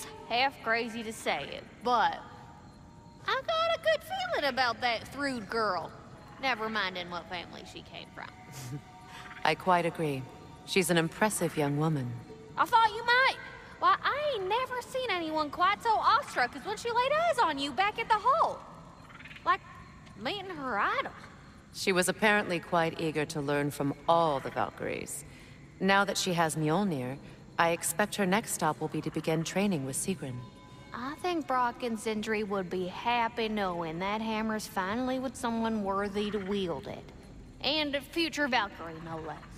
feels half crazy to say it, but I got a good feeling about that Thrud girl. Never minding what family she came from. I quite agree. She's an impressive young woman. I thought you might. Why, I ain't never seen anyone quite so awestruck as when she laid eyes on you back at the hole. Like meeting her idol. She was apparently quite eager to learn from all the Valkyries. Now that she has Mjolnir, I expect her next stop will be to begin training with Sigrun. I think Brock and Sindri would be happy knowing that hammer's finally with someone worthy to wield it. And a future Valkyrie, no less.